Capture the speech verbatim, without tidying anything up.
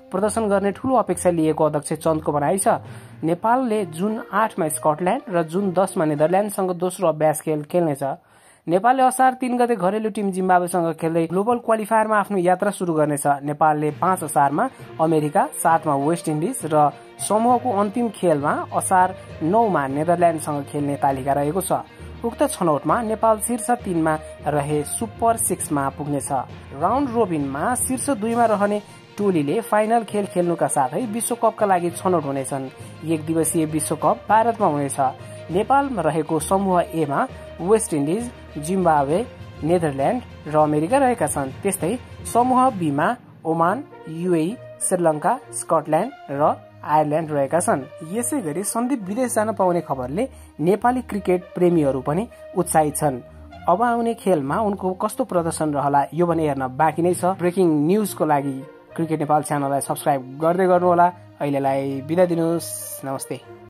प्रदर्शन गर्ने ठूलो अपेक्षा लिएको अध्यक्ष चन्दको भनाइ छ। नेपालले जुन आठमा स्कटल्याण्ड र जुन दसमा नेदरल्याण्डसँग दोस्रो अभ्यास खेल खेल्नेछ। नेपालले असार तीन गते घरेलु टिम जिम्बाब्वेसँग खेल्दै ग्लोबल क्वालिफायरमा आफ्नो यात्रा सुरु गर्नेछ। नेपालले पाँच असारमा अमेरिका, सातमा वेस्ट इन्डिज र समूहको अन्तिम खेलमा असार नौमा नेदरल्याण्डसँग खेल्ने तालिका रहेको छ। उक्त छनौटमा नेपाल शीर्ष तीनमा रहे सुपर सिक्समा पुग्नेछ। राउन्ड रोबिनमा शीर्ष दुईमा रहने टोलीले फाइनल खेल खेल्नुका साथै विश्वकपका लागि छनौट हुनेछन्। एक दिवसीय विश्वकप भारतमा हुनेछ। नेपालमा रहेको समूह एमा वेस्ट इन्डिज, जिम्बाब्वे, नेदरल्याण्ड र अमेरिका रहेका छन्। त्यस्तै समूह बीमा ओमान, युएई, श्रीलंका, स्कटल्याण्ड र आयरल्याण्ड रहेका छन्। यसै गरी सन्दीप विदेश जान पाउने खबरले नेपाली क्रिकेट प्रेमीहरू पनि उत्साहित छन्। अब आउने खेलमा उनको कस्तो प्रदर्शन रहला यो भने हेर्न बाँकी नै छ। ब्रेकिङ न्युजको लागि क्रिकेट नेपाल च्यानललाई सब्स्क्राइब गर्दै गर्नुहोला। अहिलेलाई बिदा दिनुहोस्। नमस्ते।